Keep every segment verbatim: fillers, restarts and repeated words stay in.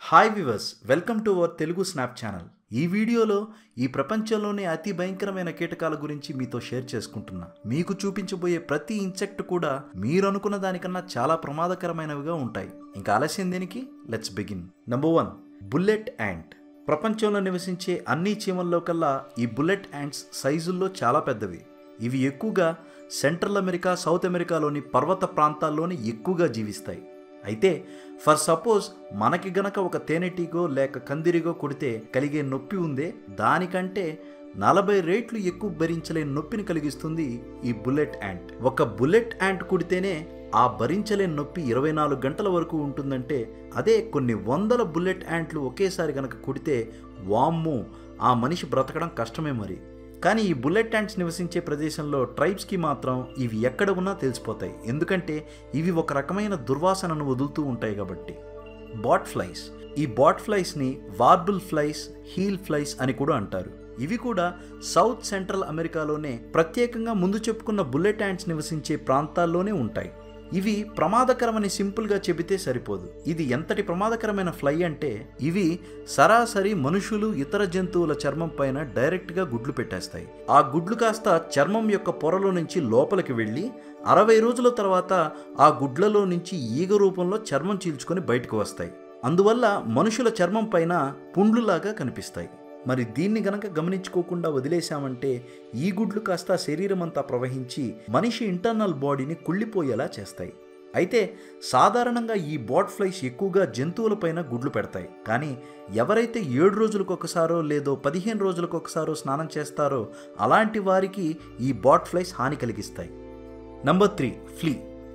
Hi viewers, welcome to our Telugu snap channel. ఈ వీడియోలో ఈ ప్రపంచంలోనే అతి భయంకరమైన కీటకాల గురించి మీతో షేర్ చేసుకుంటున్నా. మీకు చూపించబోయే ప్రతి ఇన్సెక్ట్ కూడా మీరు అనుకున్న దానికన్నా చాలా ప్రమాదకరమైనవిగా ఉంటాయి. ఇంకా ఆలస్యం దేనికి? Let's begin. Number one, bullet ant. ప్రపంచంలో నివసించే అన్ని చీమల్లో కల్లా ఈ బుల్లెట్ యాంట్స్ సైజుల్లో చాలా పెద్దవి. ఇవి ఎక్కువగా సెంట్రల్ అమెరికా, సౌత్ అమెరికాలోని పర్వత ప్రాంతాల్లోని ఎక్కువగా జీవిస్తాయి. అయితే ఫర్ సపోజ్ మనకి గనక ఒక తేనెటీగో లేక కందిరిగో కొడితే కలిగే నొప్పి ఉందే, దానికంటే నలభై రేట్లు ఎక్కువ భరించలేని నొప్పిని కలిగిస్తుంది ఈ బుల్లెట్ యాంట్. ఒక బుల్లెట్ యాంట్ కుడితేనే ఆ భరించలేని నొప్పి ఇరవై నాలుగు గంటల వరకు ఉంటుందంటే, అదే కొన్ని వందల బుల్లెట్ యాంట్లు ఒకేసారి గనక కుడితే వామ్మో, ఆ మనిషి బ్రతకడం కష్టమే మరి. కానీ ఈ బుల్లెట్ యాంట్స్ నివసించే ప్రదేశంలో ట్రైబ్స్కి మాత్రం ఇవి ఎక్కడ ఉన్నా తెలిసిపోతాయి. ఎందుకంటే ఇవి ఒక రకమైన దుర్వాసనను వదులుతూ ఉంటాయి కాబట్టి. Bot flies. ఈ బాట్ ఫ్లైస్ని వార్బుల్ ఫ్లైస్, హీల్ ఫ్లైస్ అని కూడా అంటారు. ఇవి కూడా సౌత్ సెంట్రల్ అమెరికాలోనే, ప్రత్యేకంగా ముందు చెప్పుకున్న బుల్లెట్ యాంట్స్ నివసించే ప్రాంతాల్లోనే ఉంటాయి. ఇవి ప్రమాదకరమని సింపుల్గా చెబితే సరిపోదు. ఇది ఎంతటి ప్రమాదకరమైన ఫ్లై అంటే, ఇవి సరాసరి మనుషులు, ఇతర జంతువుల చర్మం పైన డైరెక్ట్గా గుడ్లు పెట్టేస్తాయి. ఆ గుడ్లు కాస్త చర్మం యొక్క పొరలో నుంచి లోపలికి వెళ్ళి అరవై రోజుల తర్వాత ఆ గుడ్లలో నుంచి ఈగ రూపంలో చర్మం చీల్చుకొని బయటకు వస్తాయి. అందువల్ల మనుషుల చర్మం పైన పుండ్లులాగా కనిపిస్తాయి. మరి దీన్ని గనక గమనించుకోకుండా వదిలేశామంటే ఈ గుడ్లు కాస్త శరీరం అంతా ప్రవహించి మనిషి ఇంటర్నల్ బాడీని కుళ్ళిపోయేలా చేస్తాయి. అయితే సాధారణంగా ఈ బాట్ ఫ్లైస్ ఎక్కువగా జంతువులపైన గుడ్లు పెడతాయి. కానీ ఎవరైతే ఏడు రోజులకు ఒకసారో లేదో పదిహేను రోజులకు ఒకసారో స్నానం చేస్తారో అలాంటి వారికి ఈ బాట్ ఫ్లైస్ హాని కలిగిస్తాయి. Number three, flea.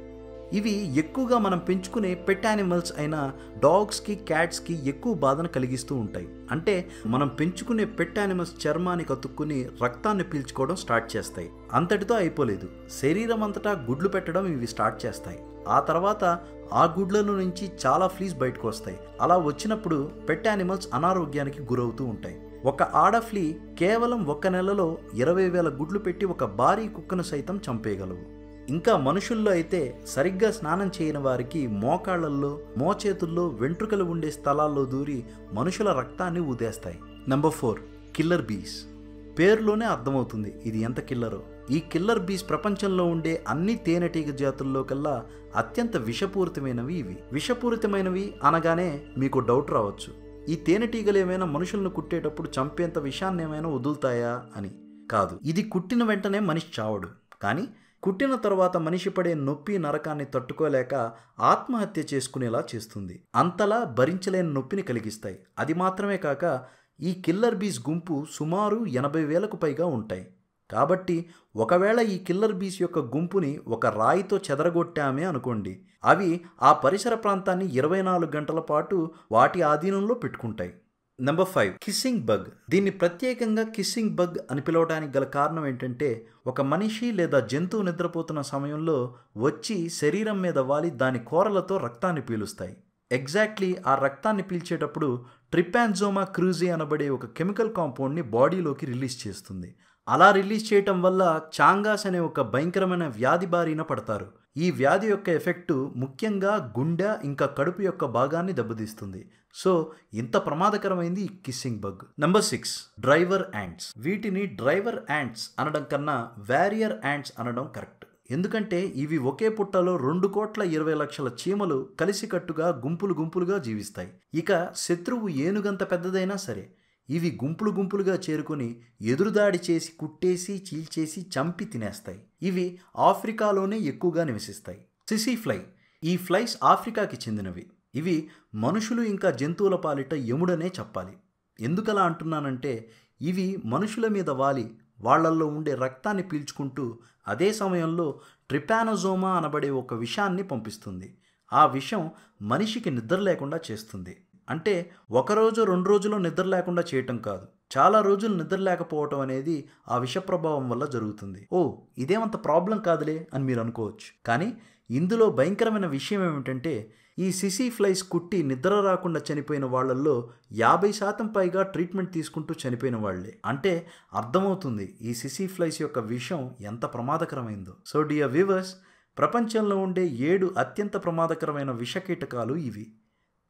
ఇవి ఎక్కువగా మనం పెంచుకునే పెట్ యానిమల్స్ అయిన డాగ్స్కి, క్యాట్స్కి ఎక్కువ బాధను కలిగిస్తూ ఉంటాయి. అంటే మనం పెంచుకునే పెట్ యానిమల్స్ చర్మాన్ని కతుక్కుని రక్తాన్ని పీల్చుకోవడం స్టార్ట్ చేస్తాయి. అంతటితో అయిపోలేదు, శరీరం అంతటా గుడ్లు పెట్టడం ఇవి స్టార్ట్ చేస్తాయి. ఆ తర్వాత ఆ గుడ్లలో నుంచి చాలా ఫ్లీస్ బయటకు వస్తాయి. అలా వచ్చినప్పుడు పెట్ యానిమల్స్ అనారోగ్యానికి గురవుతూ ఉంటాయి. ఒక ఆడ ఫ్లీ కేవలం ఒక్క నెలలో ఇరవై వేల గుడ్లు పెట్టి ఒక భారీ కుక్కను సైతం చంపేయగలవు. ఇంకా మనుషుల్లో అయితే సరిగ్గా స్నానం చేయని వారికి మోకాళ్లల్లో, మోచేతుల్లో వెంట్రుకలు ఉండే స్థలాల్లో దూరి మనుషుల రక్తాన్ని ఊదేస్తాయి. నెంబర్ ఫోర్, కిల్లర్ బీస్. పేరులోనే అర్థమవుతుంది ఇది ఎంత కిల్లరో. ఈ కిల్లర్ బీస్ ప్రపంచంలో ఉండే అన్ని తేనెటీగ జాతుల్లో కల్లా అత్యంత విషపూరితమైనవి ఇవి. విషపూరితమైనవి అనగానే మీకు డౌట్ రావచ్చు, ఈ తేనెటీగలు ఏమైనా మనుషులను కుట్టేటప్పుడు చంపేంత విషాన్ని ఏమైనా వదులుతాయా అని. కాదు, ఇది కుట్టిన వెంటనే మనిషి చావడు. కానీ కుట్టిన తర్వాత మనిషి పడే నొప్పి, నరకాన్ని తట్టుకోలేక ఆత్మహత్య చేసుకునేలా చేస్తుంది. అంతలా భరించలేని నొప్పిని కలిగిస్తాయి. అది మాత్రమే కాక ఈ కిల్లర్ బీస్ గుంపు సుమారు ఎనభై వేలకు పైగా ఉంటాయి. కాబట్టి ఒకవేళ ఈ కిల్లర్ బీస్ యొక్క గుంపుని ఒక రాయితో చెదరగొట్టామే అనుకోండి, అవి ఆ పరిసర ప్రాంతాన్ని ఇరవై నాలుగు గంటల పాటు వాటి ఆధీనంలో పెట్టుకుంటాయి. Number five, kissing bug. దీన్ని ప్రత్యేకంగా కిస్సింగ్ బగ్ అని పిలవడానికి గల కారణం ఏంటంటే, ఒక మనిషి లేదా జంతువు నిద్రపోతున్న సమయంలో వచ్చి శరీరం మీద వాలి దాని కోరలతో రక్తాన్ని పీలుస్తాయి. ఎగ్జాక్ట్లీ ఆ రక్తాన్ని పీల్చేటప్పుడు ట్రిపాన్జోమా క్రూజీ అనబడే ఒక కెమికల్ కాంపౌండ్ని బాడీలోకి రిలీజ్ చేస్తుంది. అలా రిలీజ్ చేయటం వల్ల చాంగాస్ అనే ఒక భయంకరమైన వ్యాధి బారిన పడతారు. ఈ వ్యాధి యొక్క ఎఫెక్టు ముఖ్యంగా గుండె ఇంకా కడుపు యొక్క భాగాన్ని దెబ్బతీస్తుంది. సో ఇంత ప్రమాదకరమైంది ఈ kissing bug. Number six, driver ants. వీటిని డ్రైవర్ యాంట్స్ అనడం కన్నా వారియర్ యాంట్స్ అనడం కరెక్ట్. ఎందుకంటే ఇవి ఒకే పుట్టలో రెండు కోట్ల ఇరవై లక్షల చీమలు కలిసికట్టుగా గుంపులు గుంపులుగా జీవిస్తాయి. ఇక శత్రువు ఏనుగంత పెద్దదైనా సరే ఇవి గుంపులు గుంపులుగా చేరుకుని ఎదురుదాడి చేసి కుట్టేసి చీల్చేసి చంపి తినేస్తాయి. ఇవి ఆఫ్రికాలోనే ఎక్కువగా నివసిస్తాయి. సిసి ఫ్లై. ఈ ఫ్లైస్ ఆఫ్రికాకి చెందినవి. ఇవి మనుషులు ఇంకా జంతువుల పాలిట యముడనే చెప్పాలి. ఎందుకలా అంటున్నానంటే, ఇవి మనుషుల మీద వాలి వాళ్లల్లో ఉండే రక్తాన్ని పీల్చుకుంటూ అదే సమయంలో ట్రిపానోజోమా అనబడే ఒక విషాన్ని పంపిస్తుంది. ఆ విషం మనిషికి నిద్ర లేకుండా చేస్తుంది. అంటే ఒకరోజు రెండు రోజులు నిద్ర లేకుండా చేయటం కాదు, చాలా రోజులు నిద్ర లేకపోవటం అనేది ఆ విష ప్రభావం వల్ల జరుగుతుంది. ఓ, ఇదేమంత ప్రాబ్లం కాదులే అని మీరు అనుకోవచ్చు. కానీ ఇందులో భయంకరమైన విషయం ఏమిటంటే, ఈ సిసి ఫ్లైస్ కుట్టి నిద్ర రాకుండా చనిపోయిన వాళ్లల్లో యాభై శాతం పైగా ట్రీట్మెంట్ తీసుకుంటూ చనిపోయిన వాళ్లే. అంటే అర్థమవుతుంది ఈ సిసి ఫ్లైస్ యొక్క విషం ఎంత ప్రమాదకరమైందో. సో డియర్ వ్యూవర్స్, ప్రపంచంలో ఉండే ఏడు అత్యంత ప్రమాదకరమైన విష కీటకాలు ఇవి.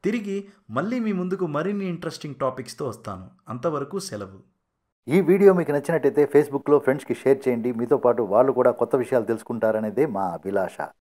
తిరిగి మళ్ళీ మీ ముందుకు మరిన్ని ఇంట్రెస్టింగ్ టాపిక్స్తో వస్తాను. అంతవరకు సెలవు. ఈ వీడియో మీకు నచ్చినట్టయితే ఫేస్బుక్లో ఫ్రెండ్స్కి షేర్ చేయండి. మీతో పాటు వాళ్ళు కూడా కొత్త విషయాలు తెలుసుకుంటారనేదే మా అభిలాష.